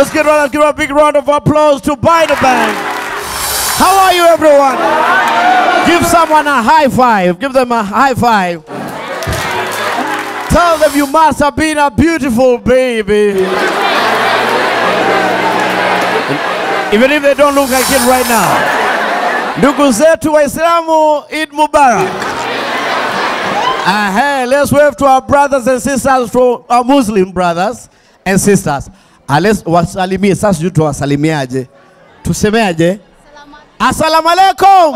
Let's give a big round of applause to By the Bank. How are you, everyone? Give someone a high five. Give them a high five. Tell them you must have been a beautiful baby. Even if they don't look like it right now. Ndugu zetu Waislamu, Eid Mubarak. Let's wave to our brothers and sisters, to our Muslim brothers and sisters. Let's wasalimie. Sasa juu tuwasalimiaje? Tusemeaje? Assalamu alaikum.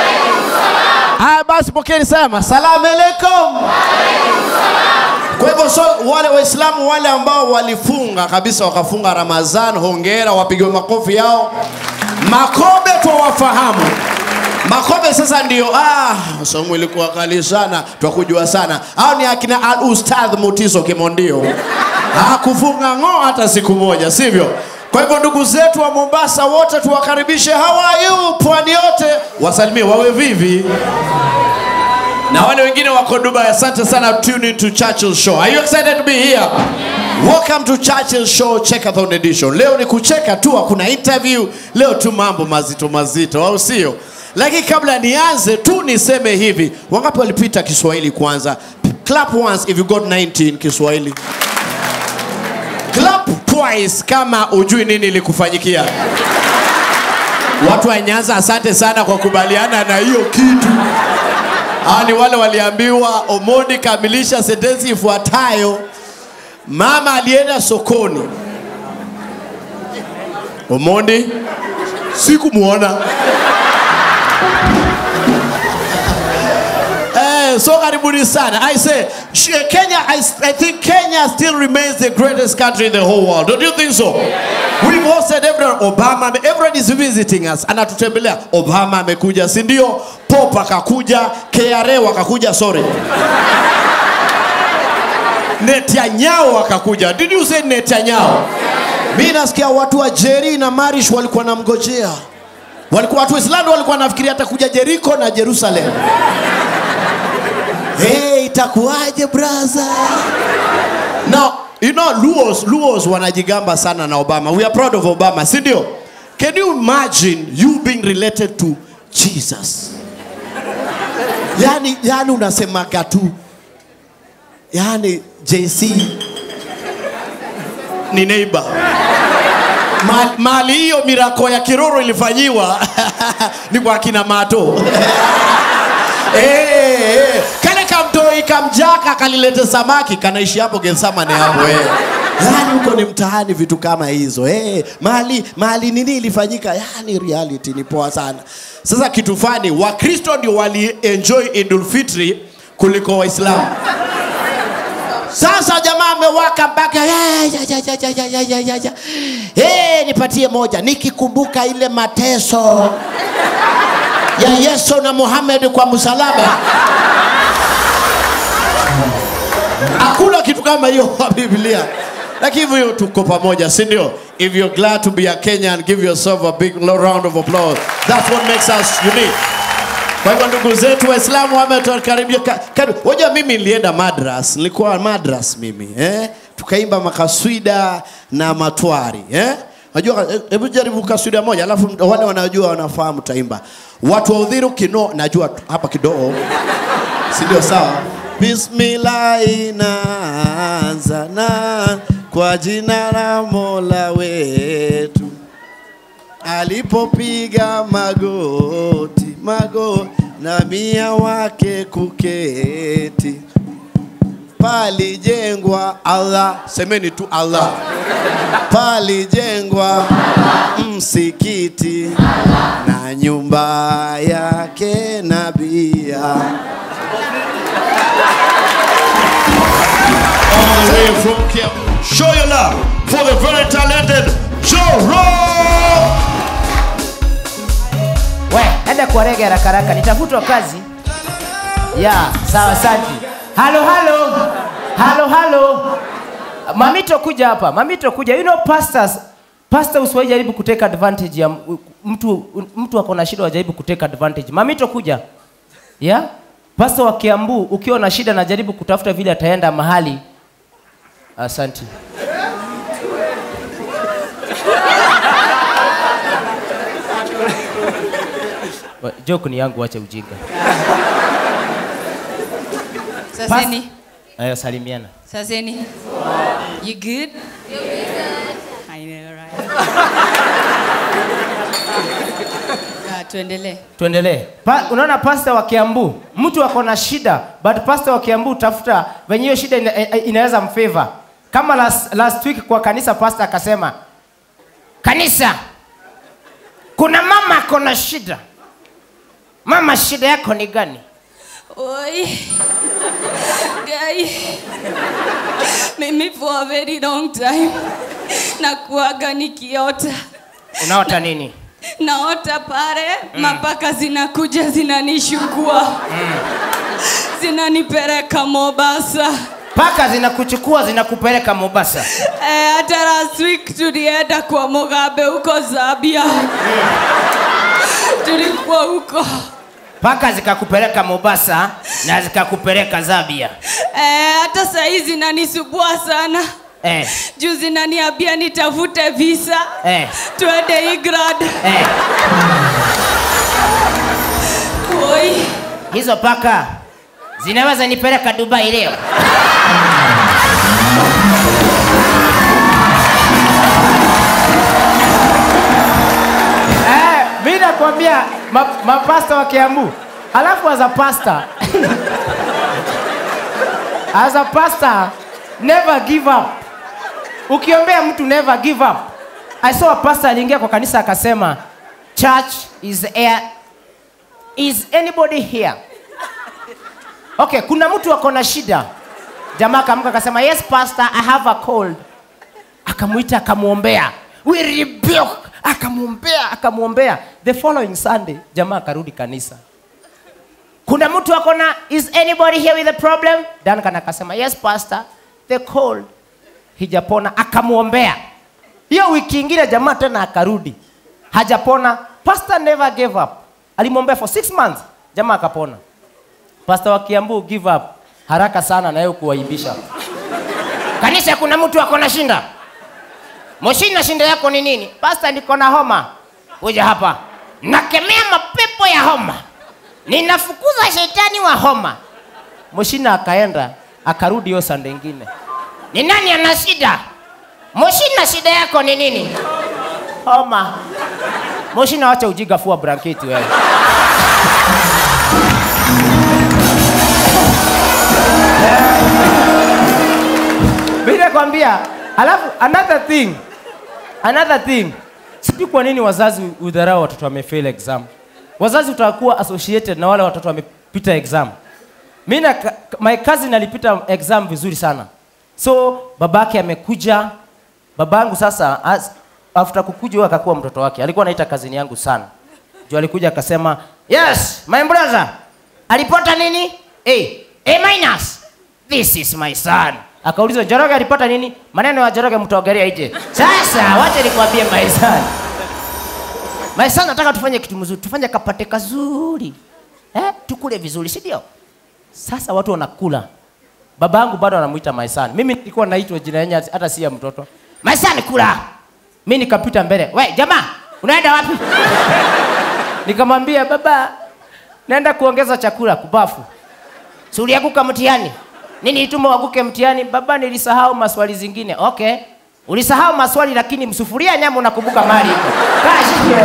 Basi pokeni sema. Assalamu alaikum. Kwa hivyo wale Waislamu wale ambao walifunga kabisa wakafunga Ramadhan, hongera, wapigwe makofi yao. Makobe tuwafahamu. Makobe sasa ndio somo ilikuwa kali sana, tukujua sana. Hao ni akina Al-Ustadh Mutiso Kimondio. Hakufunga hata siku moja, sivyo? Kwa hivyo ndugu zetu wa Mombasa wote tuwakaribishe. How are you? Pwani yote wasalimie wawe vivi. Na wale wengine wako Dubai, asante sana tune in to Churchill Show. Are you excited to be here? Welcome to Churchill Show Checkathon edition. Leo ni kucheka tu, hakuna interview. Leo tu mambo mazito au sio? Lakini kabla nianze tu niseme hivi, wangapi walipita Kiswahili kwanza? Clap once if you got 19 Kiswahili. Clap twice kama ujui nini ilikufanyikia. Watu wa Nyanza, asante sana kwa kubaliana na hiyo kitu. Ni wale waliambiwa Omondi kamilisha sentensi ifuatayo. Mama alienda sokoni. Omondi sikumuona. So karibuni sana. I say Kenya, I think Kenya still remains the greatest country in the whole world. Don't you think so? Yeah. We've hosted Obama, everyone is visiting us. Anatutembelea. Obama amekuja, si ndio? Pop akakuja, KRA wakakuja, sorry. Netanyahu akakuja. Did you say Netanyahu? Mimi nasikia watu wa Jerry na Marish walikuwa namngojea. Walikuwa watu wa Islam walikuwa nafikiria atakuja Jericho na Jerusalem. Hey, itakuaje brother? Now, you know Luos wanajigamba sana na Obama. We are proud of Obama, si ndio? Can you imagine you being related to Jesus? Yani unasema tu. Yani JC ni neighbor. Mali hiyo mirako ya Kiroro ilifanyiwa ni kwa kina Mato. Kale kamtoi kamjaka kalilete samaki kanaishi hapo Gensamane hapo Yani huko ni mtaani vitu kama hizo. Mali nini ilifanyika? Yani reality ni poa sana. Sasa kitu fani, Wakristo ndio wali enjoy Idul Fitri kuliko Waislamu. Sasa jamaa amewaka mpaka nipatie moja nikikumbuka ile mateso ya Yesu na Muhammad kwa msalaba. Hakuna kitu kama hiyo kwa Biblia. Lakini hivyo tuko pamoja, si ndio? If you're glad to be a Kenyan, give yourself a big round of applause. That's what makes us unique. Kwa hivyo ndugu zetu Waislamu wametukaribia. Hoja mimi nilienda Madras, nilikuwa Madras mimi, tukaimba makaswida na matwari, Unajua hebu jaribu kaswida moja alafu wale wanajua wanafahamu taimba. Watu wa udhiru kino najua hapa kidogo. Si ndio sawa? Bismillah inaanza na kwa jina la Mola wetu. Alipopiga magoti na mia wake kuketi. Palijengwa Allah, semeni tu Allah. Palijengwa msikiti na nyumba yake nabia. All the way from Kenya. Show your love for the very talented Joro. Enda kwa rege haraka nitafutwa kazi. Sawa asante. Hello. Mamito kuja hapa. Mamito kuja. You know pastors usijaribu kuteka advantage ya mtu ako na shida wajaribu kuteka advantage. Mamito kuja. Pastor wa Kiambu ukiwa na shida na jaribu kutafuta vile ataenda mahali. Asante. Joke ni yangu, acha ujinga. Saseni. Ayo salimiana. Saseni. You good? I know, right? Tuendelee. Unaona pastor wa Kiambu, mtu ako na shida, but pastor wa Kiambu tafuta venye hiyo shida inaweza mfavor. Kama last week kwa kanisa pastor akasema, kanisa, kuna mama ako na shida. Mama, shida yako ni gani? Oi. Guy. Mimi for a very long time nakuaga nikiota. Unaota nini? Naota pale mapaka zinakuja zinanishukua. Zinanipeleka Mombasa. Paka zinakuchukua zinakupeleka Mombasa. Hata last week tulienda kwa Mugabe huko Zambia. Tulikuwa huko. Paka zikakupeleka Mombasa na zikakupeleka Zambia. Hata saa hizi zinanisumbua sana. Juu zinaniambia nitafute visa. Tuende England. Oi. Hizo paka zinaweza nipeleka Dubai leo. Mimi nakwambia mapasta wa Kiambu. Alafu as a pastor, never give up. Ukiombea mtu never give up. I saw a pastor aliingia kwa kanisa akasema, church is air. Is anybody here? Okay, kuna mtu ako na shida. Jamaa akaamka akasema, yes pastor, I have a cold. Akamuita akamuombea. We rebuke. Akamuombea. The following Sunday, jamaa akarudi kanisa. Kuna mtu ako na, is anybody here with a problem? Duncan akasema, yes pastor, the cold. Hijapona, akamuombea. Hiyo wiki ingine jamaa tena akarudi. Hajapona. Pastor never gave up. Alimwombea for 6 months. Jamaa akapona. Pastor wa Kiambu give up haraka sana na yeye kuwaibisha. Kanisa kuna mtu ako na shinda. Moshina, shinda yako ni nini? Pastor, niko na homa. Kuja hapa. Nakemea mapepo ya homa. Ninafukuza shetani wa homa. Moshina akaenda, akarudi hiyo Sunday nyingine. Ni nani ana shida? Moshina, shida yako ni nini? Homa. Moshina, acha ujiga, fua blanketi wewe. Bila kwambia, alafu another thing. Sijui kwa nini wazazi udharau watoto wamefail exam. Wazazi utakuwa associated na wale watoto wamepita exam. Mimi na my cousin alipita exam vizuri sana. So babake amekuja. Babangu sasa after kukuja akakuwa mtoto wake. Alikuwa anaita cousin yangu sana. Jo alikuja akasema, "Yes, my brother. Alipata nini? A-. This is my son." Akauliza, "Njoroge alipata nini?" Maneno ya Njoroge mtaogelea ije. Sasa wacha nikwambie my son. My son, nataka tufanye kitu mzuri, tufanye kapate kazuri. Tukule vizuri, si ndio? Sasa watu wanakula. Babangu bado anamuita my son. Mimi nilikuwa naitwa jina yenye hata si ya mtoto. My son, kula. Mimi nikapita mbele. "We, jamaa, unaenda wapi?" Nikamwambia, "Baba, naenda kuongeza chakula kubafu." "Si ulianguka mtihani?" "Nini ituma waguke mtihani?" "Baba, nilisahau maswali zingine." "Okay. Ulisahau maswali lakini msufuria nyama unakumbuka mali iko." Kashi.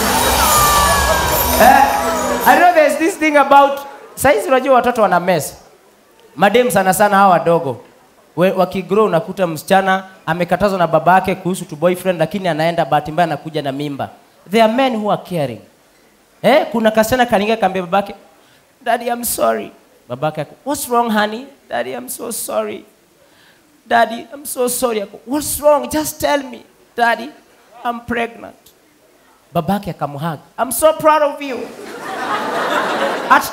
I know there's this thing about, saizi unajua watoto wana mess. Madem sana hawa wadogo. Wakigrow unakuta msichana amekatazwa na babake kuhusu to boyfriend, lakini anaenda bahati mbaya anakuja na mimba. There are men who are caring. Kuna kasichana kaninga kaambia babake, "Daddy, I'm sorry." Babake, "What's wrong, honey?" "Daddy, I'm so sorry." "Daddy, I'm so sorry." "What's wrong? Just tell me." "Daddy, I'm pregnant." Babake akamhug. "I'm so proud of you." At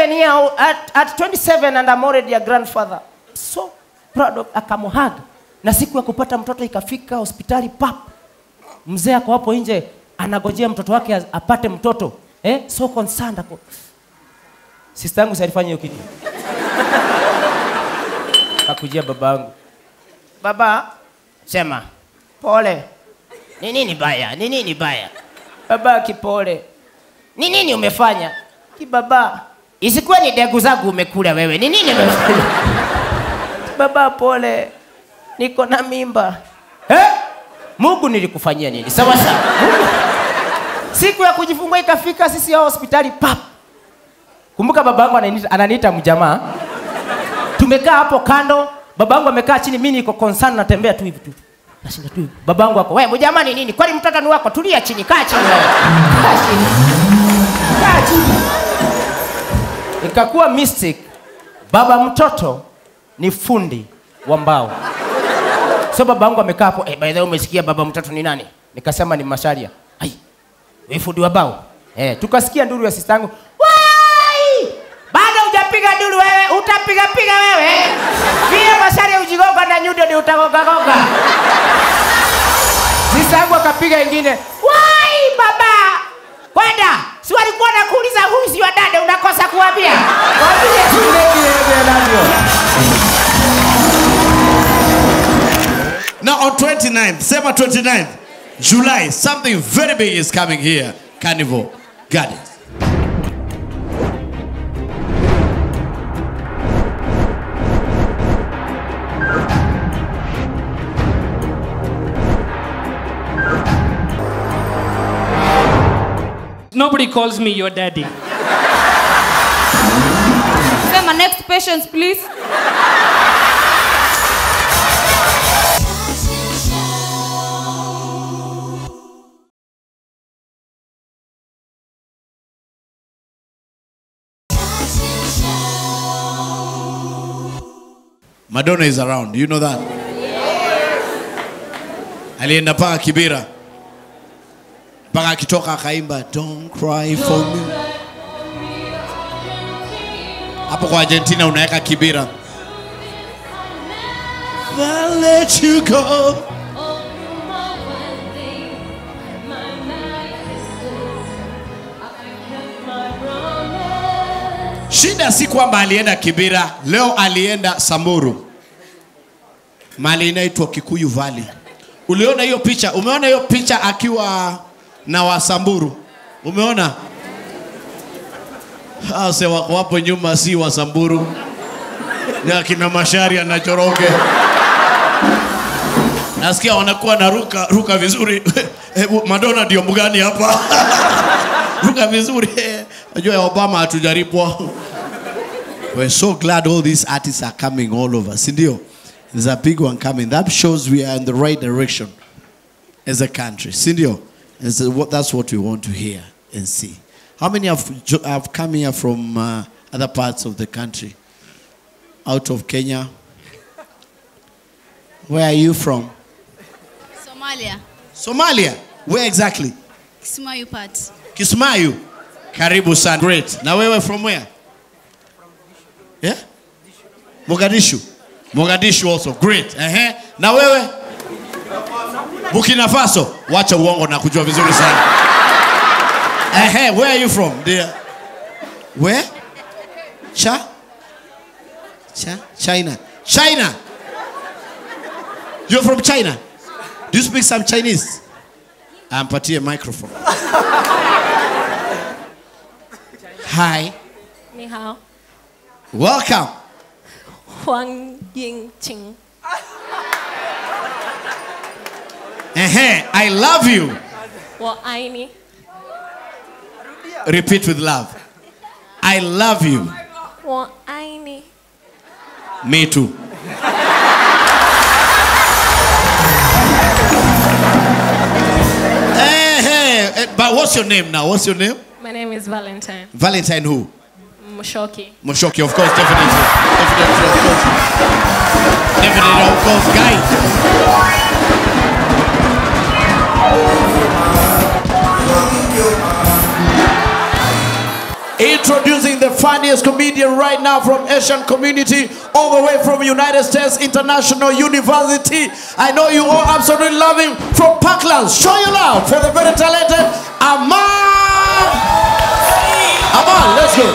27 and I'm already a grandfather. So proud of, akamhug. Na siku ya kupata mtoto ikafika hospitali pap. Mzee ako hapo nje anagojea mtoto wake apate mtoto. So concerned ako. Sister yangu alifanya hiyo kitu. Akakujia babangu. "Baba, sema, pole." Ni nini baya? Ni nini baya? Baba kipole. Ni nini umefanya? Baba, isikuwe ni degu zangu umekula wewe. Ni nini umefanya? Baba pole. Niko na mimba. Mungu nilikufanyia nini? Sawa sawa. Siku ya kujifungua ikafika, sisi ya hospitali pap. Kumbuka babangu ananiita mjamaa. Tumekaa hapo kando, babangu amekaa chini, mimi niko concern natembea tu hivi tu. Nashinda tu. Babangu wako, wewe mjamaa ni nini? Kwani mtoto ni wako? Tulia chini, kaa chini wewe. Kaa chini. Kaa chini. Ikakuwa mistake. Baba mtoto ni fundi wa mbao. So babangu amekaa hapo, by the way umesikia baba mtoto ni nani? Nikasema ni Masharia. Ai. Wewe fundi wa mbao. Tukasikia nduru ya sister yangu. Wai! Bado hujapiga nduru wewe, utapiga wewe. Pia Masharia ujigonga na nyundo ni utagonga. Sister yangu akapiga ingine. Wai baba! Kwenda! Si walikuwa nakuuliza huyu si wa dada unakosa kuambia. Waambie tu Now on 29th, December 29th, July, something very big is coming here, Carnival Gardens. Nobody calls me your daddy. Sema next patients, please. Madonna is around, you know that? Alienda paka Kibera. Paka akitoka akaimba Don't cry for me. Hapo kwa Argentina unaweka Kibera. I'll let you go. Shida si kwamba alienda Kibera, leo alienda Samburu. Mali inaitwa Kikuyu Valley. Uliona hiyo picha? Umeona hiyo picha akiwa na Wasamburu? Umeona? Ase wako hapo nyuma si Wasamburu. Ya kina Masharia na Choroge. Nasikia wanakuwa na ruka vizuri. Madonna ndio mgani hapa? Ruka vizuri. Najua Obama hatujaripwa. We're so glad all these artists are coming all over. Sindio? There's a big one coming. That shows we are in the right direction as a country. Sindio? That's what we want to hear and see. How many have come here from other parts of the country? Out of Kenya? Where are you from? Somalia. Somalia? Where exactly? Kismayu part. Kismayu? Karibu sana. Great. Now wewe from where? Yeah? Mogadishu. Mogadishu also. Great. Na wewe? Burkina Faso. Wacha uongo na kujua vizuri sana. Where are you from, dear? Where? China. China. You're from China? Do you speak some Chinese? Ampatie a microphone. Hi. Ni hao. Welcome. Huang Yingqing. I love you. 我爱你. Repeat with love. I love you. 我爱你. Me too. But what's your name now? What's your name? My name is Valentine. Valentine who? Mushoki. Mushoki, of course, definitely. Definitely, of course. Guy. Introducing the funniest comedian right now from Asian community, all the way from United States International University. I know you all absolutely love him. From Parklands, show your love for the very talented Aman. Aman, let's go.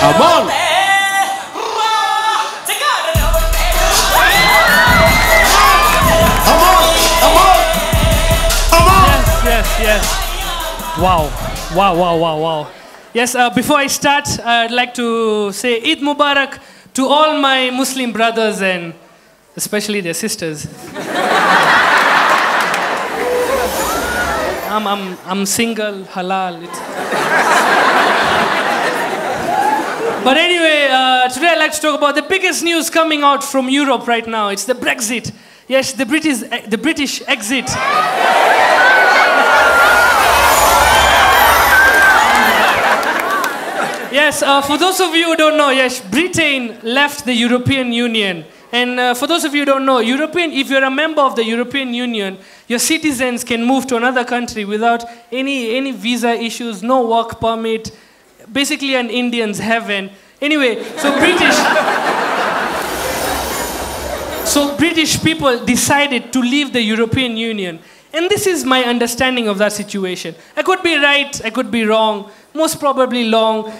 Aman. Wow, wow, wow, wow. Yes, before I start, I'd like to say Eid Mubarak to all my Muslim brothers and especially their sisters. I'm single, halal. But anyway, today I'd like to talk about the biggest news coming out from Europe right now. It's the Brexit. Yes, the British exit. Yes, for those of you who don't know, yes, Britain left the European Union. And for those of you who don't know, if you're a member of the European Union, your citizens can move to another country without any visa issues, no work permit, basically an Indian's heaven. Anyway, so British people decided to leave the European Union. And this is my understanding of that situation. I could be right, I could be wrong, most probably wrong.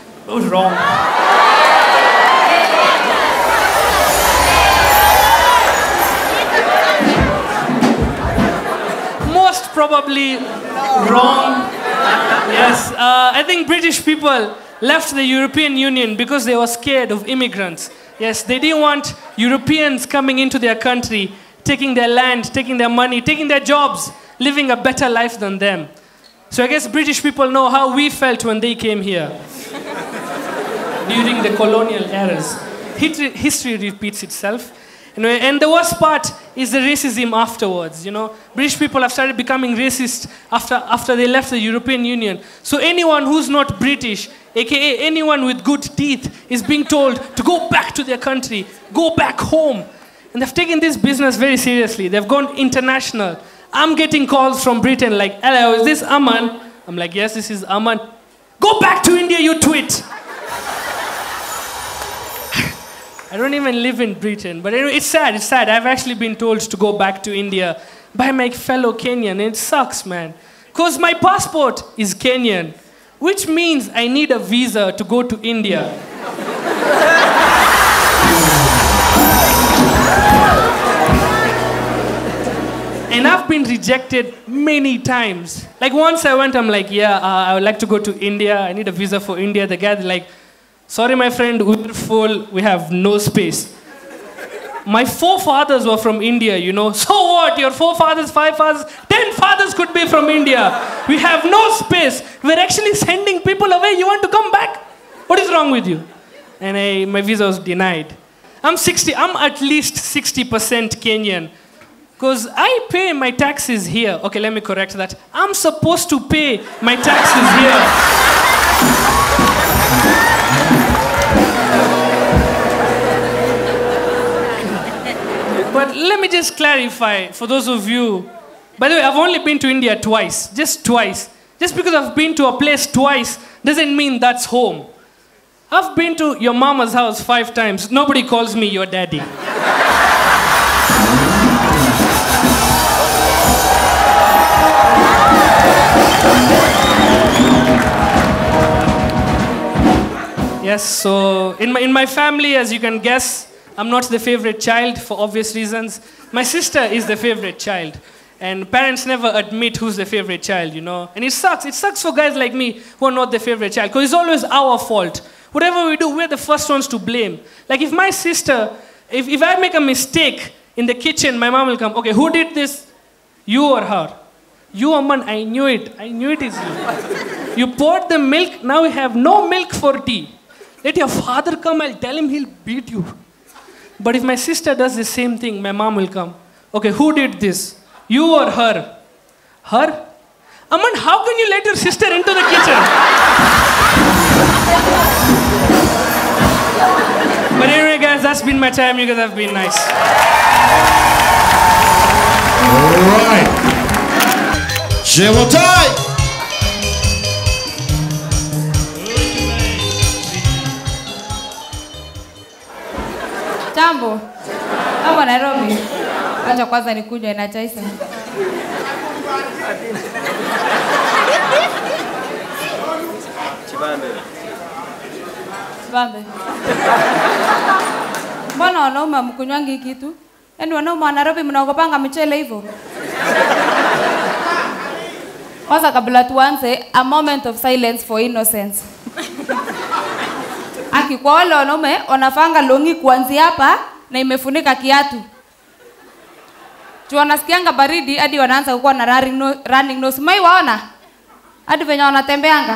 Most probably wrong. Yes, I think British people left the European Union because they were scared of immigrants. Yes, they didn't want Europeans coming into their country, taking their land, taking their money, taking their jobs, living a better life than them. So I guess British people know how we felt when they came here during the colonial eras. History repeats itself. And the worst part is the racism afterwards. You know, British people have started becoming racist after they left the European Union. So anyone who's not British, aka anyone with good teeth, is being told to go back to their country, go back home. And they've taken this business very seriously. They've gone international. I'm getting calls from Britain like, hello, is this Aman? I'm like, yes, this is Aman. Go back to India, you twit. I don't even live in Britain. But anyway, it's sad. I've actually been told to go back to India by my fellow Kenyan. And it sucks, man. Because my passport is Kenyan, which means I need a visa to go to India. And I've been rejected many times. Like once I went, I'm like, yeah, I would like to go to India. I need a visa for India. The guy's like, sorry, my friend, we're full. We have no space. My forefathers were from India, you know. So what? Your forefathers, 5 fathers, 10 fathers could be from India. We have no space. We're actually sending people away. You want to come back? What is wrong with you? And my visa was denied. I'm at least 60% Kenyan. Because I pay my taxes here. Okay, let me correct that. I'm supposed to pay my taxes here. But let me just clarify for those of you. By the way, I've only been to India twice. Just twice. Just because I've been to a place twice doesn't mean that's home. I've been to your mama's house 5 times. Nobody calls me your daddy. Yes, so in my family, as you can guess, I'm not the favorite child for obvious reasons. My sister is the favorite child. And parents never admit who's the favorite child, you know. And it sucks. It sucks for guys like me who are not the favorite child. Because it's always our fault. Whatever we do, we're the first ones to blame. Like if my sister, if I make a mistake in the kitchen, my mom will come, okay, who did this? You or her? You, Aman, I knew it. I knew it is you. You poured the milk, now we have no milk for tea. Let your father come, I'll tell him he'll beat you. But if my sister does the same thing, my mom will come. Okay, who did this? You or her? Her? Aman, how can you let your sister into the kitchen? But anyway, guys, that's been my time. You guys have been nice. All right. Jevotai. Jambo. Hapa Nairobi. Acha kwanza nikuja na Chaisa. Chibambe. Mbona wanaume mkunywangi kitu? Yaani wanaume wa Nairobi mnaogopanga michele hivyo? Kwanza kabla tuanze, a moment of silence for innocence. Kwa wale wanaume wanafanga longi kuanzia hapa na imefunika kiatu. Tu wanasikianga baridi hadi wanaanza kuwa na running nose. Mai waona? Hadi venye wanatembeanga.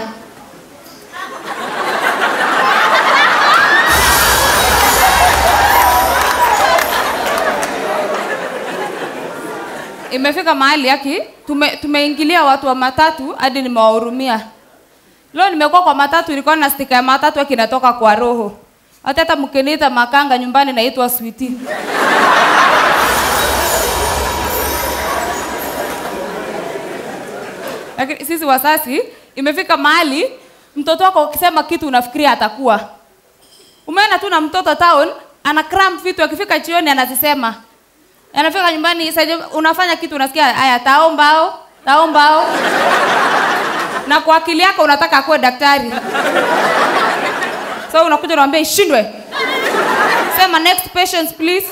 Imefika mahali yaki tumeingilia watu wa matatu hadi nimewahurumia. Leo nimekuwa kwa matatu, nilikuwa na stika ya matatu akinatoka kwa roho. Hata mkiniita makanga nyumbani naitwa Sweetie. Lakini sisi wasasi imefika mahali mtoto wako ukisema kitu unafikiria atakuwa. Umeona tu na mtoto town ana cram vitu akifika jioni anazisema. Anafika nyumbani sasa unafanya kitu unasikia haya taombao. Na kwa akili yako unataka kuwa daktari. So unakuja unamwambia ishindwe. Sema next patient please.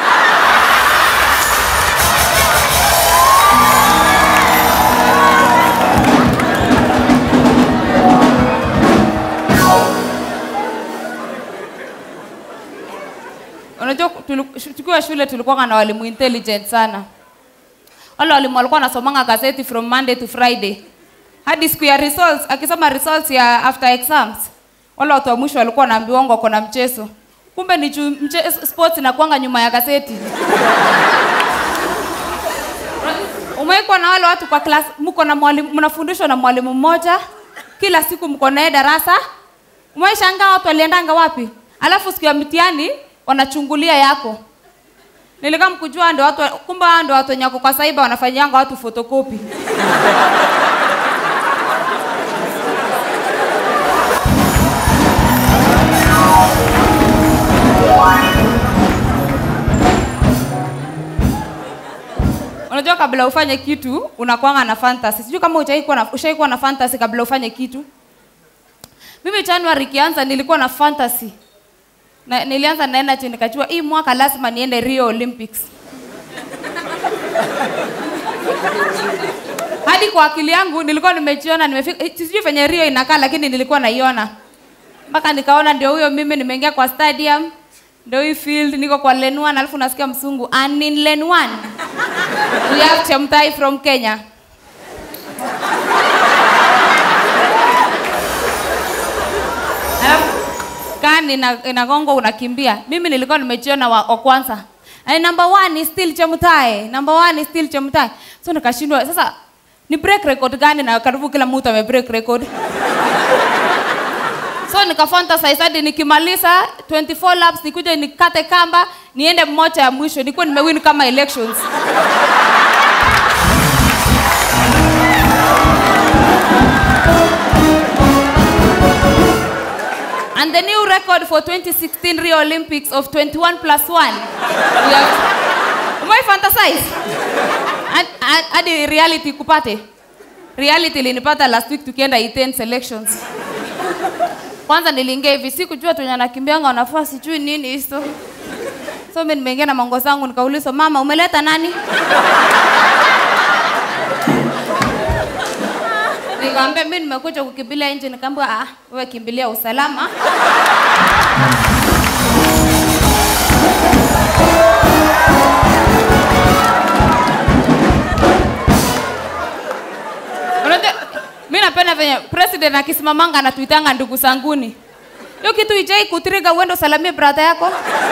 Unajua tukiwa shule tulikuwa na walimu intelligent sana. Wale walimu walikuwa wanasomanga gazeti from Monday to Friday. Hadi siku ya results, akisema results ya after exams. Wale watu wa mwisho walikuwa wanaambiwa wako na mchezo. Kumbe ni sports inakuanga nyuma ya gazeti. Umekuwa na wale watu kwa class, mko na mwalimu, mnafundishwa na mwalimu mmoja, kila siku mko naye darasa. Umeshangaa watu waliendanga wapi? Alafu siku ya mtihani wanachungulia yako. Nilikuwa mkujua ndio watu, kumbe ndio watu nyako kwa cyber wanafanyanga watu photocopy. Unajua kabla ufanye kitu unakuanga na fantasy. Sijui kama ushaikuwa na fantasy kabla ufanye kitu. Mimi January kianza nilikuwa na fantasy. Na nilianza na energy nikajua hii mwaka lazima niende Rio Olympics. Hadi kwa akili yangu nilikuwa nimejiona nimefika, sijui venye Rio inakaa lakini nilikuwa naiona. Mpaka nikaona ndio huyo mimi nimeingia kwa stadium. Ndio hii field niko kwa lane 1 alafu nasikia msungu and in lane 1 we have Chemtai from Kenya. Kani inagongo unakimbia. Mimi nilikuwa nimejiona wa kwanza. And number 1 is still Chemtai. So nikashindwa sasa ni break record gani na karibu kila mtu ame break record. So nikafantasize hadi nikimaliza 24 laps nikuje nikate kamba niende mmoja ya mwisho nilikuwa nimewin kama elections. And the new record for 2016 Rio Olympics of 21+1. Umai fantasize? Hadi reality kupate. Reality linipata last week tukienda E10 selections. Kwanza niliingia hivi sikujua tunyanakimbianga wanafaa sijui nini hizo. So mimi nimeingia na mango zangu nikauliza mama umeleta nani? Nikamwambia mimi nimekuja kukimbilia nje nikamwambia wewe kimbilia usalama. Mimi napenda venye president akisimamanga na tuitanga ndugu sanguni. Hiyo kitu ijai kutriga uende salamie brother yako.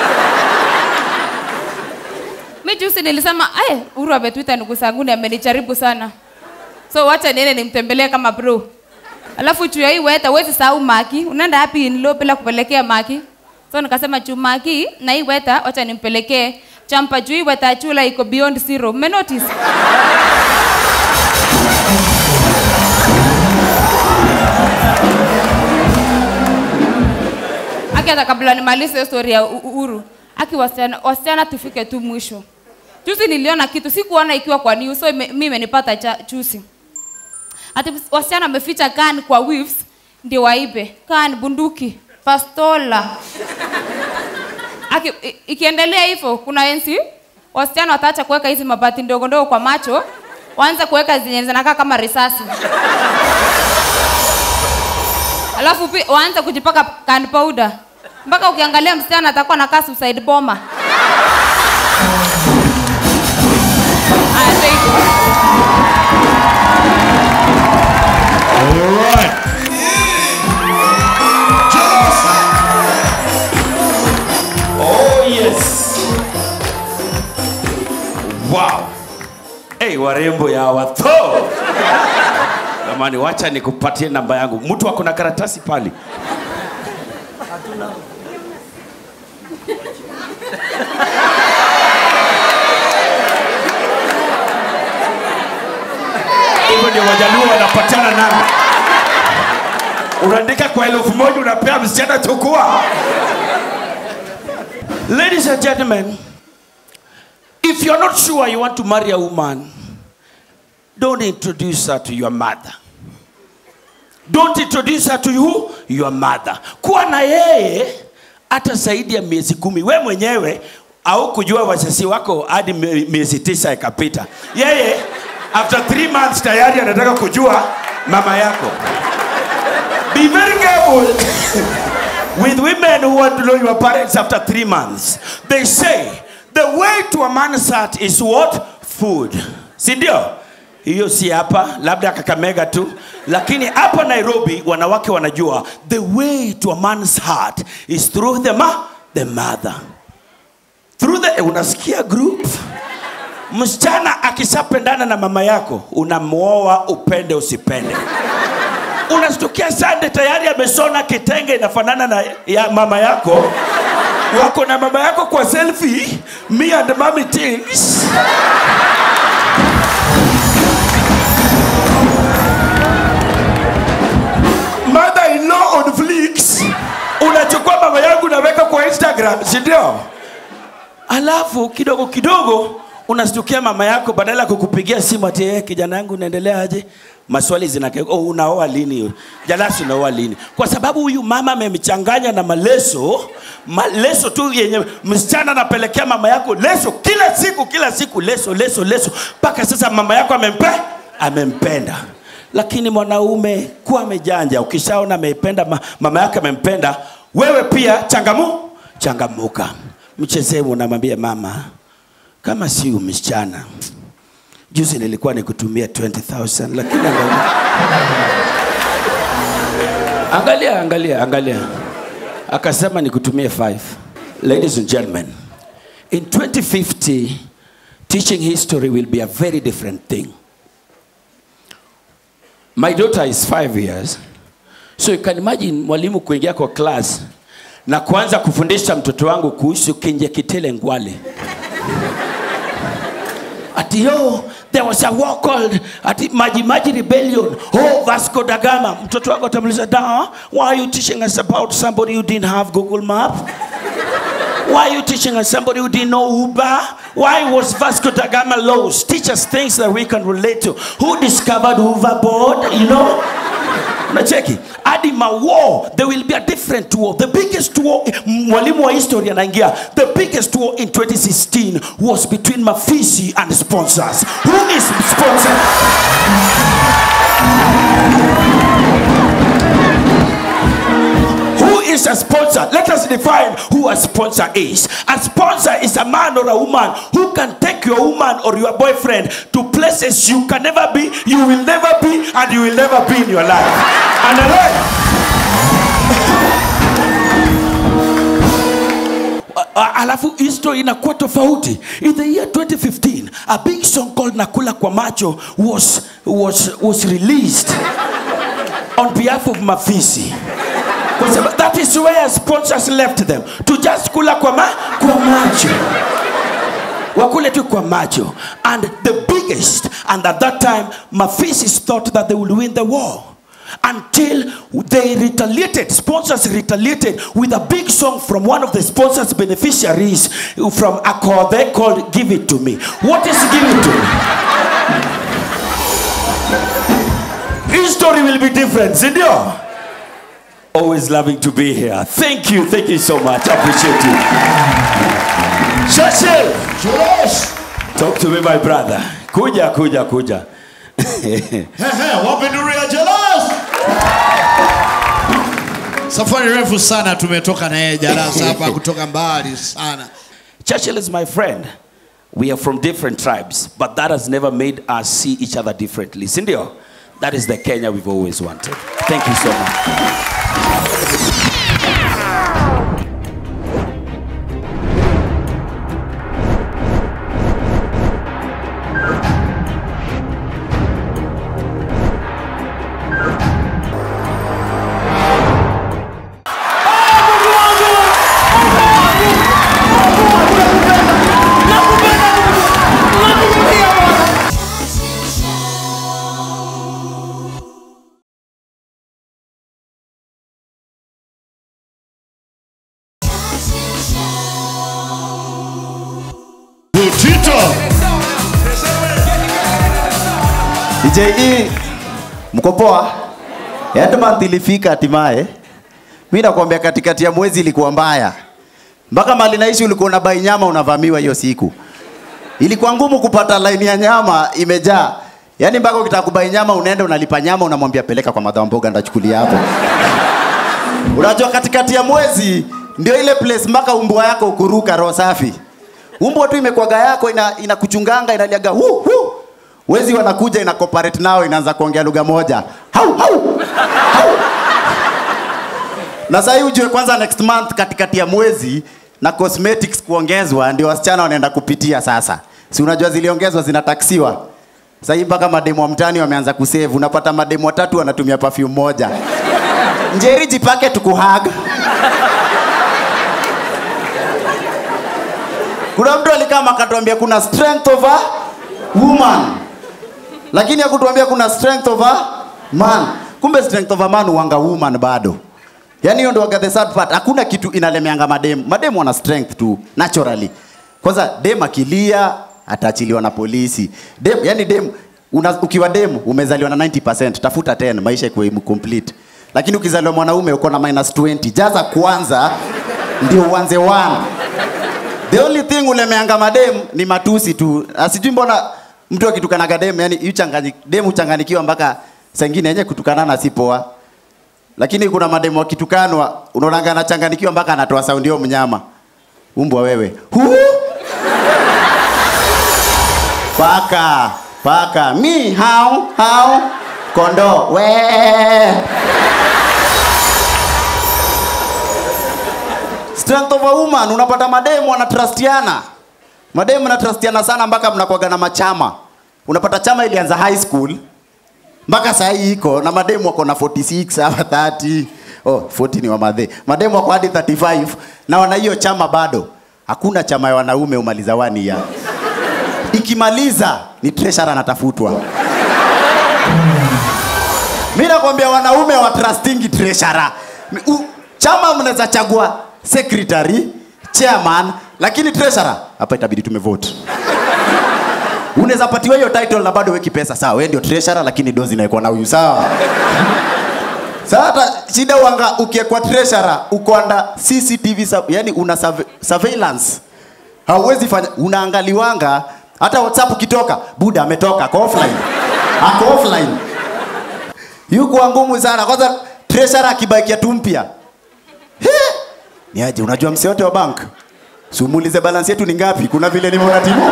Mimi juzi nilisema Uhuru ametuita ndugu sanguni amenijaribu sana. So wacha niende nimtembelee kama bro. Alafu tu hii weta huwezi sahau Maki. Unaenda hapi in law bila kupelekea Maki. So nikasema Maki na hii weta wacha nimpelekee champa juu hii weta chula iko beyond zero. Mmenotice? Hata kabla nimalize story ya Uhuru. Wasichana tufike tu mwisho. Juzi niliona kitu sikuona ikiwa kwa news so mimi imenipata juzi. Ati wasichana wameficha gun kwa weaves ndio waibe. Gun, bunduki, pastola. Ikiendelea hivyo kuna enzi wasichana wataacha kuweka hizi mabati ndogo ndogo kwa macho waanze kuweka zenye zinakaa kama risasi. Alafu waanze kujipaka candy powder. Mpaka ukiangalia msichana atakuwa na suicide bomber. Alright. Oh yes. Wow. Hey, warembo ya watho. Jamani, wacha nikupatie namba yangu. Mtu ako na karatasi pale. Hatuna. Hivyo ndio Wajaluo wanapatana namba. Unaandika kwa 1000 unapea msichana chukua. Ladies and gentlemen, if you're not sure you want to marry a woman, don't introduce her to your mother. Don't introduce her to you, your mother. Kuwa na yeye hata zaidi ya miezi 10. Wewe mwenyewe au kujua wazazi wako hadi miezi 9 ikapita. Yeye after 3 months tayari anataka kujua mama yako. Be very careful with women who want to know your parents after 3 months. They say the way to a man's heart is what? Food. Si ndio? Hiyo si hapa, labda Kakamega tu. Lakini hapa Nairobi wanawake wanajua the way to a man's heart is through the mother. Through the unasikia group. Msichana akishapendana na mama yako, unamuoa upende usipende. Unastukia Sunday tayari amesona kitenge inafanana na ya mama yako. Wako na mama yako kwa selfie, me and mommy things. Mother-in-law on flicks. Unachukua mama yangu naweka kwa Instagram, si ndio? Alafu kidogo kidogo unastukia mama yako badala ya kukupigia simu ati kijana yangu unaendelea aje? Maswali zinake, unaoa lini? Jalasi unaoa lini? Kwa sababu huyu mama amemchanganya na maleso tu yenye msichana anapelekea mama yako leso kila siku leso. Paka sasa mama yako amempenda. Lakini mwanaume kuwa amejanja, ukishaona amependa mama yake amempenda, wewe pia changamuka. Mchezee unamwambia mama, kama si msichana juzi nilikuwa nikutumia 20,000 lakini angalia akasema nikutumie 5. Ladies and gentlemen, in 2050 teaching history will be a very different thing. My daughter is 5 years, so you can imagine mwalimu kuingia kwa class na kuanza kufundisha mtoto wangu kuhusu Kinjekitile Ngwale. There was a war called Maji Rebellion. Vasco da Gama. Mtoto wako atamuliza, why are you teaching us about somebody who didn't have Google Map? Why are you teaching us somebody who didn't know Uber? Why was Vasco da Gama lost? Teach us things that we can relate to. Who discovered hoverboard? You know? Nacheki. Adima war, there will be a different war. The biggest war, mwalimu wa history anaingia. The biggest war in 2016 was between Mafisi and sponsors. Who is sponsor? Who is a sponsor? Let us define who a sponsor is. A sponsor is a man or a woman who can take your woman or your boyfriend to places you can never be, you will never be, and you will never be in your life. And alafu history inakuwa tofauti. In the year 2015, a big song called Nakula kwa Macho was released on behalf of Mafisi. That is where sponsors left them to just kula kwa macho. Wakule tu kwa macho. And the biggest, and at that time Mafisi thought that they would win the war. Until they retaliated, sponsors retaliated with a big song from one of the sponsors' beneficiaries from Accor. They called Give It To Me. What is Give It To Me? History will be different, Zindio. Always loving to be here. Thank you so much. I appreciate you. Churchill, talk to me, my brother. Kuja. Wapi nuru ya Jalas? Safari refu sana tumetoka na yeye Jalas hapa kutoka mbali sana. Churchill is my friend. We are from different tribes, but that has never made us see each other differently. Sindio? That is the Kenya we've always wanted. Thank you so much. DJ, mko poa? Hata month ilifika hatimaye. Mimi nakwambia katikati ya mwezi ilikuwa mbaya. Mpaka mali naishi ulikuwa na bai nyama unavamiwa hiyo siku. Ilikuwa ngumu kupata line ya nyama imejaa. Yaani mpaka ukitaka kubai nyama unaenda unalipa nyama unamwambia peleka kwa madam mboga ndachukulia hapo. Unajua katikati ya mwezi ndio ile place mpaka umbwa yako ukuruka roho safi. Umbwa tu imekwaga yako inakuchunganga inaliaga hu. Wezi wanakuja ina cooperate nao inaanza kuongea lugha moja. Hau. Na sasa ujue kwanza next month katikati ya mwezi na cosmetics kuongezwa ndio wasichana wanaenda kupitia sasa. Si unajua ziliongezwa zinataksiwa. Sasa mpaka mademo wa mtani wameanza kusave. Unapata mademo 3 wanatumia perfume moja. Njeri jipake tukuhaga. Kuna mtu alikama akatuambia kuna strength of a woman. Lakini hakutuambia kuna strength of a man. Kumbe strength of a man huanga woman bado. Yaani hiyo ndio the sad part. Hakuna kitu inalemeanga mademu. Mademu wana strength tu naturally. Kwanza dem akilia ataachiliwa na polisi. Dem ukiwa dem umezaliwa na 90%, tafuta 10 maisha ikuwe complete. Lakini ukizaliwa mwanaume uko na -20. Jaza kwanza ndio uanze 1. The only thing ulemeanga madem ni matusi tu. Asijui mbona mtu akitukana gadem yani demu changanikiwa mpaka saa nyingine yenyewe kutukanana si poa. Lakini kuna mademu wakitukanwa unaona anachanganikiwa mpaka anatoa saundi hiyo mnyama. Umbwa wewe. Paka. Mi how kondo we. Strength of a woman unapata mademu wanatrustiana. Mademu wanatrustiana sana mpaka mnakuaga na machama. Unapata chama ilianza high school mpaka saa hii iko na mademu wako na 46 au 30. 40 ni wa madhe. Mademu wako hadi 35 na wana hiyo chama bado. Hakuna chama ya wanaume umaliza 1 year. Ikimaliza ni treasurer anatafutwa. Mimi nakwambia wanaume wa trustingi treasurer. Chama mnaweza chagua secretary, chairman, lakini treasurer hapa itabidi tumevote. Unaweza patiwa hiyo title na bado weki pesa sawa. Wewe ndio treasurer lakini dozi inaikuwa na huyu sawa. Sasa shida wanga ukiekwa treasurer uko under CCTV yani una surveillance. Hauwezi fanya unaangaliwanga hata WhatsApp ukitoka buda ametoka kwa offline. Ako offline. Yuko ngumu sana kwanza treasurer akibakia tu mpya. Ni aje unajua mse wote wa bank? Sumulize balance yetu ni ngapi? Kuna vile nimeona timu.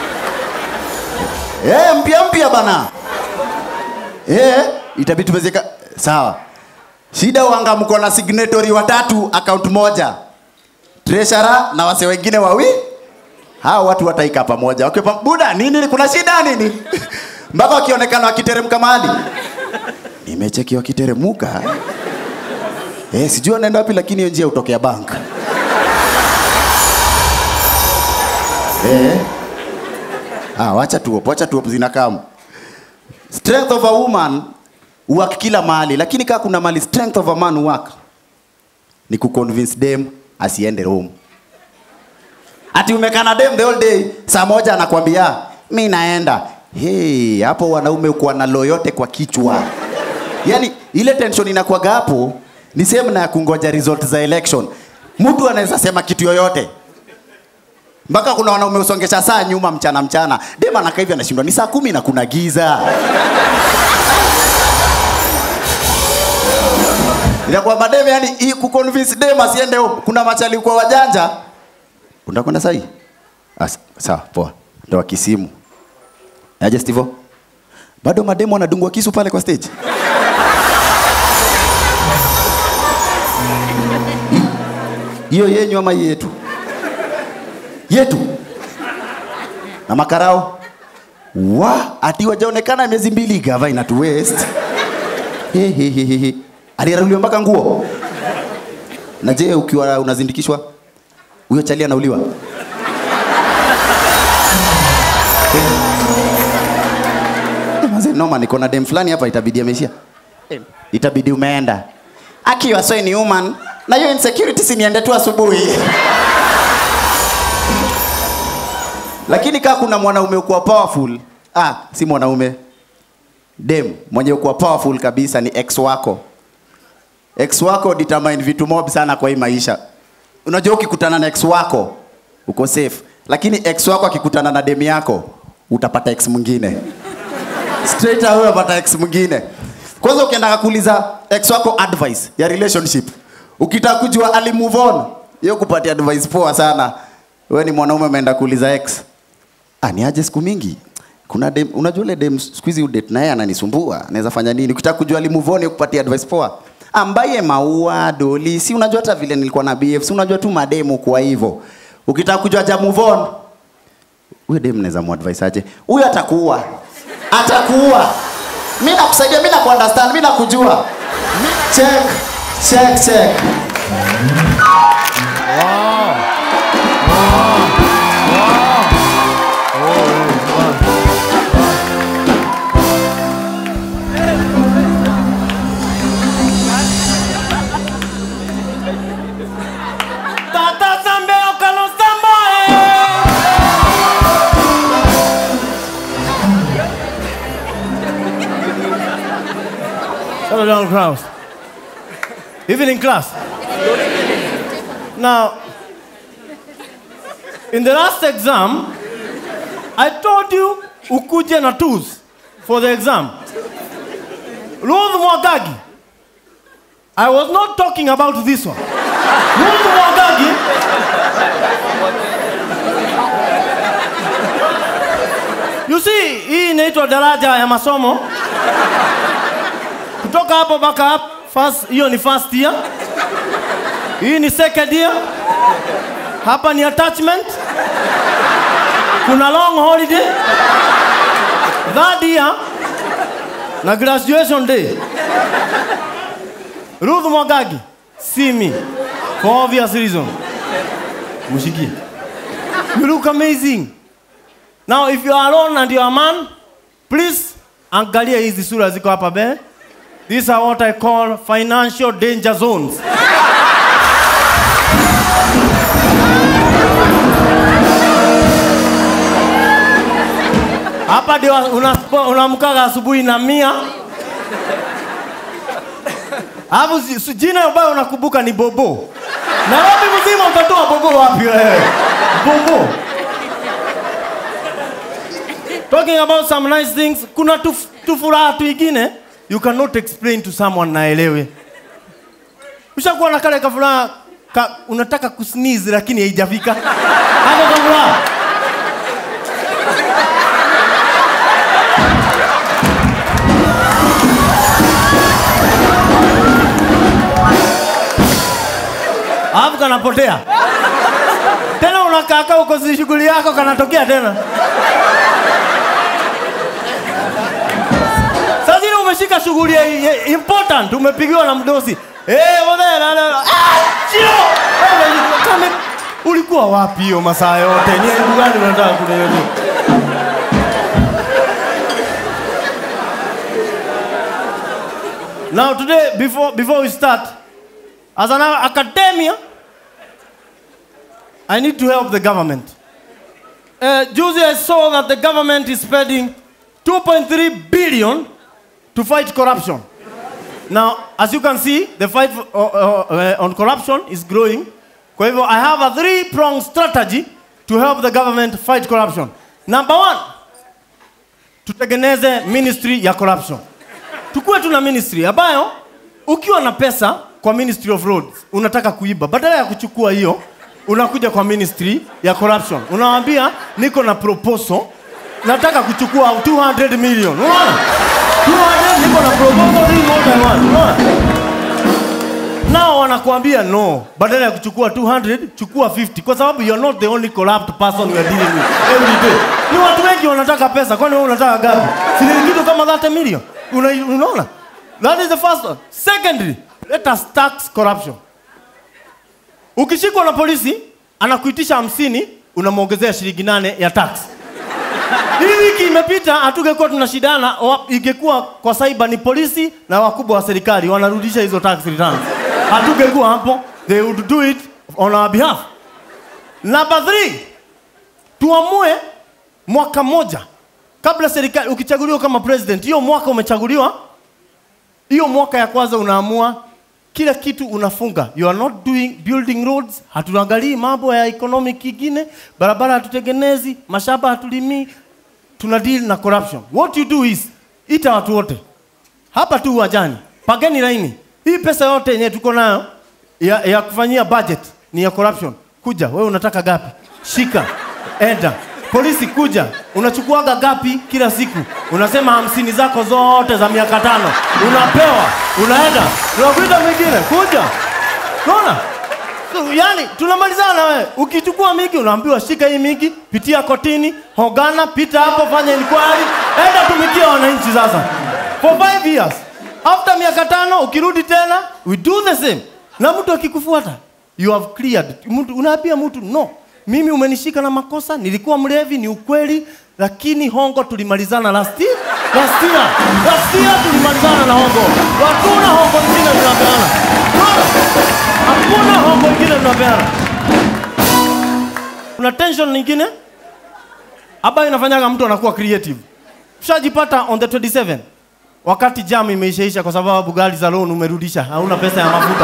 Mpya bana. Itabidi tumezeka sawa. Shida wanga mko na signatory 3 account moja. Treasurer na wase wengine wawili. Hao watu wataika pamoja. Okay, buda nini kuna shida nini? Mpaka wakionekana wakiteremka mahali. Nimecheki wakiteremuka. Sijui anaenda wapi lakini hiyo njia utokea bank. Wacha tu zinakaa. Strength of a woman work kila mahali lakini kama kuna mahali strength of a man work ni kuconvince them asiende home. Ati umekana dem the whole day saa moja anakuambia mimi naenda. Hapo wanaume uko na loyote kwa kichwa. Yaani ile tension inakuwaga hapo ni same na kungoja result za election. Mtu anaweza sema kitu yoyote. Mpaka kuna wanaume usongesha saa nyuma mchana. Dem anakaa hivi anashindwa ni saa 10 na kuna giza. Inakuwa madem yani kuconvince dem asiende huko. Kuna machali kwa wajanja. Unakwenda sahi? Sawa, poa. Ndio kisimu. Aje Steve? Bado madem wanadungwa kisu pale kwa stage. Hiyo yenyu ama yetu? Yetu. Na makarao. Ati wajaonekana miezi 2 gava inatu waste. He. Aliaruliwa mpaka nguo. Na je ukiwa unazindikishwa huyo chali anauliwa? Mzee noma niko na dem fulani hapa itabidi ameishia. Itabidi umeenda. Akiwa so ni human na hiyo insecurity si niende tu asubuhi. Lakini kama kuna mwanaume uko powerful, si mwanaume. Dem mwenye uko powerful kabisa ni ex wako. Ex wako determine vitu mob sana kwa hii maisha. Unajua ukikutana na ex wako uko safe, lakini ex wako akikutana na dem yako utapata ex mwingine. Straight away utapata ex mwingine. Kwanza ukienda kuuliza ex wako advice ya relationship, ukitaka kujua ali move on, yeye kupatia advice poa sana. Wewe ni mwanaume umeenda kuuliza ex. Ni aje siku mingi? Kuna dem, unajua ile dem squeeze udate na yeye ananisumbua. Anaweza fanya nini? Ukitaka kujua ali move on, yeye kupatia advice poa. Ambaye maua, doli, si unajua hata vile nilikuwa na BF, si unajua tu mademu kwa hivyo. Ukitaka kujua ja move on, huyo dem naweza muadvise aje? Huyo atakuua. Atakuua. Mimi nakusaidia, mimi nakuunderstand, mimi nakujua. Check. Wow. Settle down, class. Evening class. Now, in the last exam, I told you ukuje na tools for the exam. Ruth Mwagagi. I was not talking about this one. Ruth Mwagagi. You see, hii inaitwa daraja ya masomo. Kutoka hapo mpaka hapo, hiyo ni first year. Hii ni second year. Hapa ni attachment. Kuna long holiday. Third year na graduation day. Ruth Mwagagi, see me for obvious reason. Mushiki. You look amazing. Now if you are alone and you are a man, please angalia hizi sura ziko hapa be. These are what I call financial danger zones. Hapa ndio unamkaga asubuhi na 100. Hapo jina ambayo unakumbuka ni Bobo. Na wapi mzima utatoa Bobo wapi wewe? Bobo. Talking about some nice things, kuna tufuraha tuingine you cannot explain to someone naelewe. Ushakuwa na kale kafuraha unataka kusneeze lakini haijafika. Hapo kafuraha. Hapo kanapotea. Tena unakaa uko shughuli yako kanatokea tena. Sasa ile umeshika shughuli important umepigiwa na mdosi. Chio! Kama ulikuwa wapi hiyo masaa yote? Ni aibu gani unataka kuniambia? Now today before we start, as an academia, I need to help the government. Juzi I saw that the government is spending 2.3 billion to fight corruption. Now, as you can see, the fight on corruption is growing. Kwa hivyo, I have a 3-pronged strategy to help the government fight corruption. Number 1, tutengeneze ministry ya corruption. Tukue tuna ministry ambayo ukiwa na pesa kwa Ministry of Roads unataka kuiba, badala ya kuchukua hiyo unakuja kwa ministry ya corruption. Unawaambia niko na proposal, nataka kuchukua 200 million. Unaona? 200 niko na proposal, hii moja one. Unaona? Nao wanakuambia no, badala ya kuchukua 200 chukua 50, kwa sababu you're not the only corrupt person we are dealing with every day. Ni watu wengi wanataka pesa, kwani wewe unataka gapi? Si ni kitu kama 30 million. Unaona? That is the first one. Secondly, let us tax corruption. Ukishikwa na polisi anakuitisha 50, unamwongezea shilingi 8 ya tax. Hii wiki imepita hatungekuwa tunashidana, ingekuwa kwa cyber ni polisi na wakubwa wa serikali wanarudisha hizo tax returns. Hatungekuwa hapo, they would do it on our behalf. Number 3, tuamue mwaka moja kabla serikali ukichaguliwa kama president, hiyo mwaka umechaguliwa, hiyo mwaka ya kwanza unaamua kila kitu unafunga. You are not building roads, hatuangalii mambo ya economic kingine, barabara hatutengenezi, mashamba hatulimi, tuna deal na corruption. What you do is ita watu wote hapa tu uwanjani, pageni laini. Hii pesa yote yenye tuko nayo ya kufanyia budget ni ya corruption. Kuja, wewe unataka gapi? Shika, enda. Polisi kuja, unachukuaga gapi kila siku? Unasema 50 zako zote za miaka 5. Unapewa, unaenda. Tunakuita mwingine, kuja. Unaona? So, yani tunamalizana na wewe. Ukichukua miki unaambiwa shika hii miki, pitia kotini, hogana, pita hapo, fanya inquiry, enda tumikia wananchi sasa. For 5 years. After miaka 5 ukirudi tena, we do the same. Na mtu akikufuata, you have cleared. Mtu unaambia mtu no. Mimi umenishika na makosa, nilikuwa mlevi, ni ukweli, lakini hongo tulimalizana last year. Last year tulimalizana na hongo. Hakuna hongo nyingine tunapeana. Hakuna hongo nyingine tunapeana. Kuna tension nyingine ambayo inafanyaga mtu anakuwa creative. Ushajipata on the 27 wakati jam imeishaisha kwa sababu gari za loan umerudisha, hauna pesa ya mafuta.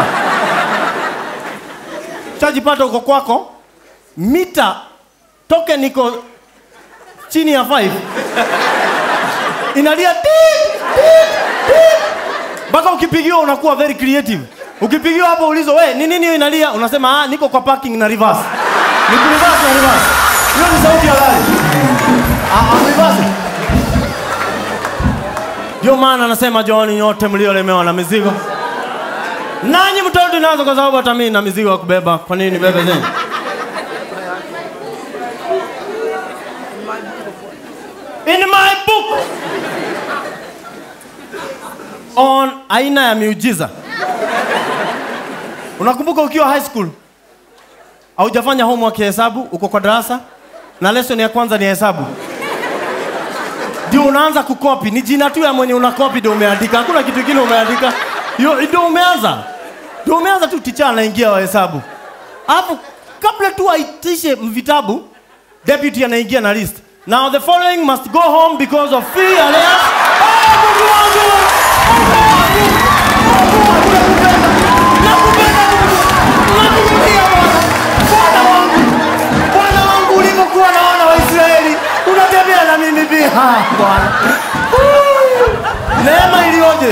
Ushajipata uko kwako, mita token iko chini ya 5 inalia mpaka ukipigiwa unakuwa very creative. Ukipigiwa hapo ulizo, we ni nini hiyo inalia? Unasema niko kwa parking na reverse. Ni reverse na reverse. Hiyo ni sauti ya gari. Reverse. Ndio maana anasema John, nyote mliolemewa na mizigo, nanyi mtarudi nazo, kwa sababu hata mimi na mizigo ya kubeba. Kwa nini bebe zenu? In my book on aina ya miujiza. Unakumbuka ukiwa high school haujafanya homework ya hesabu, uko kwa darasa na lesson ya kwanza ni hesabu, ndio unaanza kukopi. Ni jina tu ya mwenye unakopi ndio umeandika, hakuna kitu kingine umeandika. Hiyo ndio umeanza tu, teacher anaingia wa hesabu. Hapo kabla tu aitishe vitabu, deputy anaingia na list. Now the following must go home because of fee alias. Bwana wangu ulivyokuwa naona Waisraeli, unatembea na mimi pia. Bwana. Neema ilioje.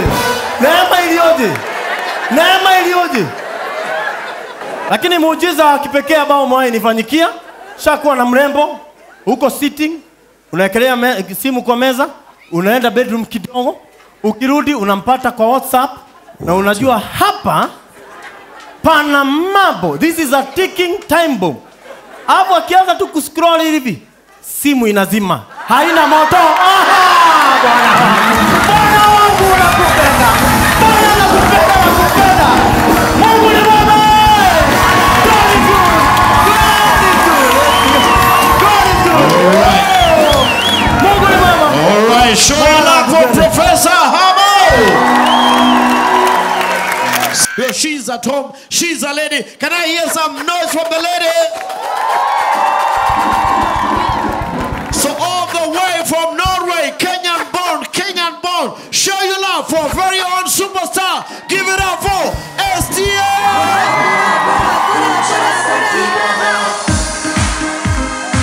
Neema ilioje. Lakini muujiza wa kipekee ambao umewahi nifanyikia, shakuwa na mrembo, uko sitting, unaekelea simu kwa meza, unaenda bedroom kidogo, ukirudi unampata kwa WhatsApp, na unajua hapa pana mambo. This is a ticking time bomb. Hapo akianza tu kuscroll hivi, simu inazima, haina moto. Bwana wangu nakupenda. Bwana nakupenda. Mungu ni mwema. All right, show your love for Professor Hamo. Yo, she's at home. She's a lady. Can I hear some noise from the lady? So all the way from Norway, Kenyan born. Show your love for very own superstar. Give it up for STA.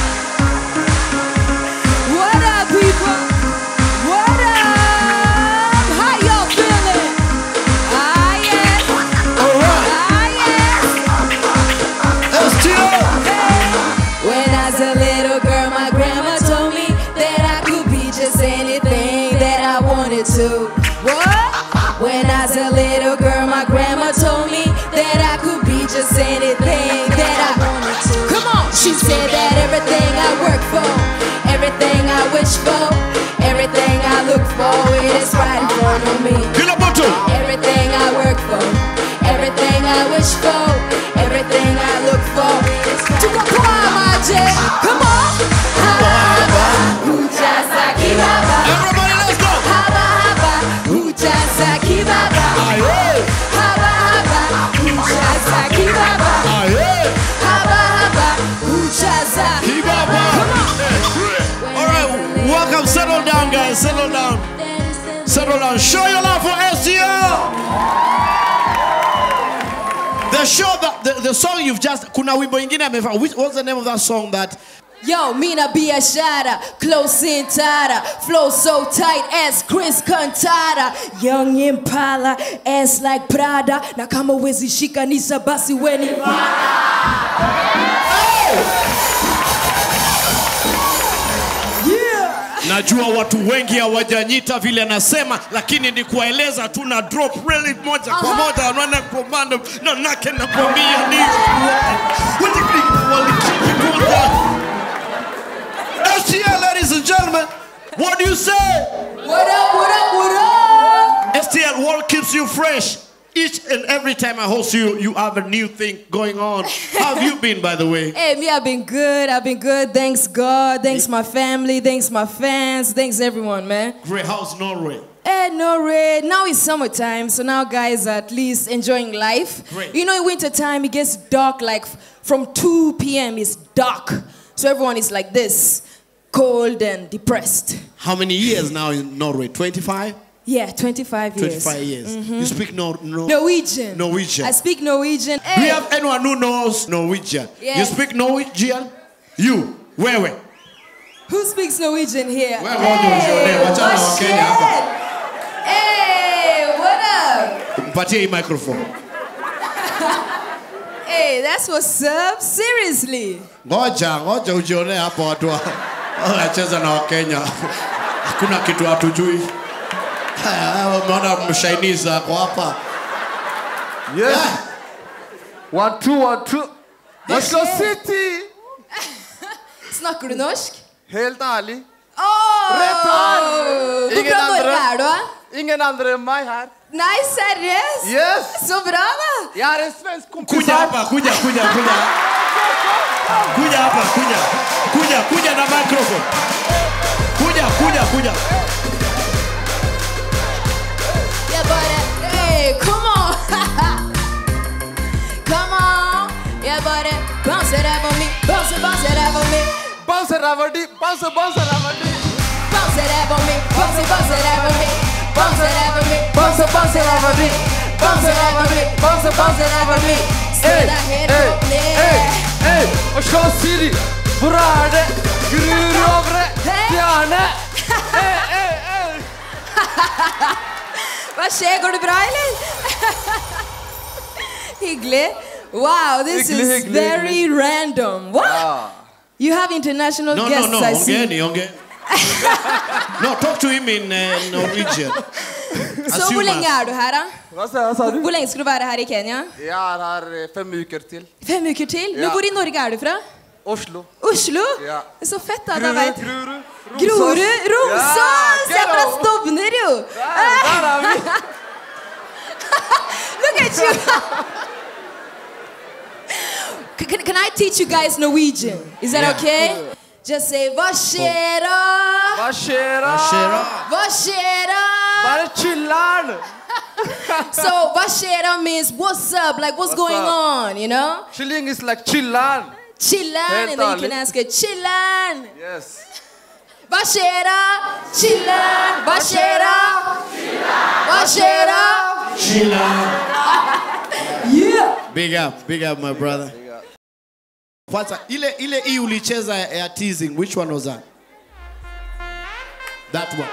me. Kila mtu. Everything I work for, everything I wish for, everything I look for. Tuko kwa maji. Come on. Haba, hujaza kibaba. Everybody, let's go. Haba, haba, hujaza kibaba. Haba, haba, hujaza kibaba. Haba, haba, hujaza kibaba. All right, welcome. Settle down, guys. Settle down. Settle down. Show your love for STL. The show that the song you've just. Kuna wimbo ingine amefanya. What's the name of that song that? Yo, mina biashara, close in tada, flow so tight as Chris Cantata. Young Impala, ass like Prada. Na kama wezi shikanisha basi weni. Najua watu wengi hawajanyita vile anasema, lakini ni kueleza tu na drop really moja kwa moja. Anaona komando na nake na kwambia ni STL, ladies and gentlemen, what do you say? What up, what up, what up? STL, what keeps you fresh? Each and every time I host you, you have a new thing going on. How have you been, by the way? Hey, me, I've been good. Thanks God. Thanks my family. Thanks my fans. Thanks everyone, man. Great. How's Norway? Hey, Norway. Now it's summertime, so now guys are at least enjoying life. Great. You know, in winter time, it gets dark, like from 2 p.m. it's dark. So everyone is like this, cold and depressed. How many years now in Norway? 25? Yeah, 25 years. 25 years. Mhm. You speak Norwegian. Norwegian. I speak Norwegian. Do Hey. you have anyone who knows Norwegian? Yeah. You speak Norwegian? You? Where? Who speaks Norwegian here? Where wachana wa Kenya hapa. Hey, what up? Mpatie hii microphone. Hey, that's what's up. Seriously. Ngoja ujione hapo watu wanacheza na Wakenya. Hakuna kitu hatujui. Umeona mshainizi ako hapa. Yes. 1 2 1 2. Oslo City. Snakker du norsk? Helt ærlig. Rett her. Ingen andre enn meg her. Nei, seriøst? Yes. Så bra da. Jeg har en svensk kompis Kuja hapa, kuja. Kuja hapa, kuja na microphone. Kuja. Yeah, buddy. Hey, come on. Come on. Yeah, buddy. Bounce it up on me. Bounce it up on me. Bounce it over me. Bounce it over me. Bounce it up on me. Bounce it over me. Bounce it over me. Bounce it over me. Bounce it over me. Bounce it over me. Hey, Oslo City. Hvor det? Grurøvre. Stjerne. Hva skjer? Går det bra, eller? Hyggelig. Wow, this is very random. What? You have international guests, I see. Ongeni. No, talk to him in Norwegian. Så hvor lenge er du her, da? Hva sa du? Hvor lenge skal du være her i Kenya? Jeg er her 5 uker til. 5 uker til? Men Ja. hvor i Norge er du fra? Oslo. Oslo? Ja. Det er så fett da, da vet. Grorud. Romsås! Jeg er fra Stovner, jo! Der er vi. Look at you! Can I teach you guys Norwegian? Is that okay? Just say, hva skjer da? Hva skjer da? Hva skjer da? Bare chiller'n. So, hva skjer da means what's up? Like, what's going on, you know? Chilling is like chiller'n. Chiller'n, and then you can ask it, chiller'n. Yes. Hva skjer da? Chiller'n. Hva skjer da? Hva skjer da? Yeah. Big up, my brother. Kwanza, ile hii ulicheza ya teasing, which one was that? That one.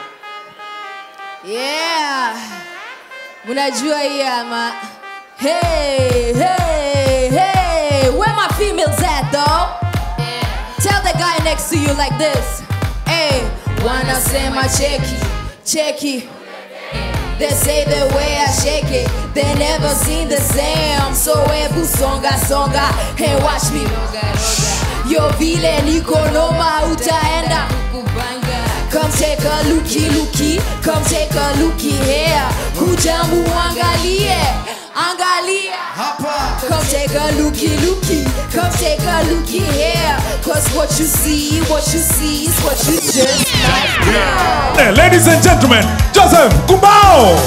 Yeah. Unajua hii ama. Hey. Where my females at, though? Tell the guy next to you like this. Hey, wanasema cheki. They say the way I shake it, they never seen the same. So ebu songa, hey watch me. Yo vile niko noma utaenda. Come take a looky, come take a looky here. Kuja muangalie, angalia. Come take a looky, come take a looky here. Cause what you see is what you just might know. Hey, ladies and gentlemen, Joseph Kumbao.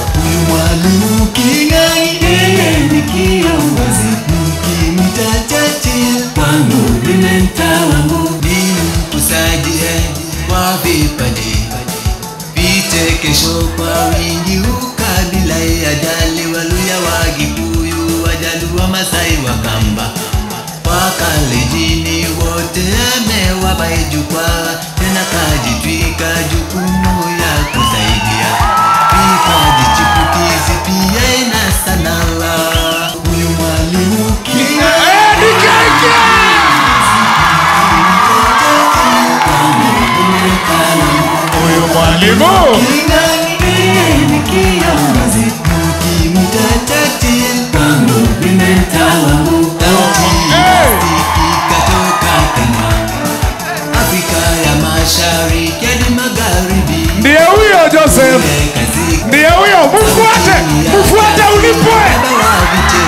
Kesho kwa wingi ukabila ya jali waluya wagikuyu wajalu wa Masai wa Kamba wakalejini wote amewapa jukwaa tena kajitwika jukumu ya kusaidia vikaji chipukizi pia ina sanala huyu mwalimu Huyu mwalimu ndiye huyo Joseph, ndiye huyo, mfuate ulipwe.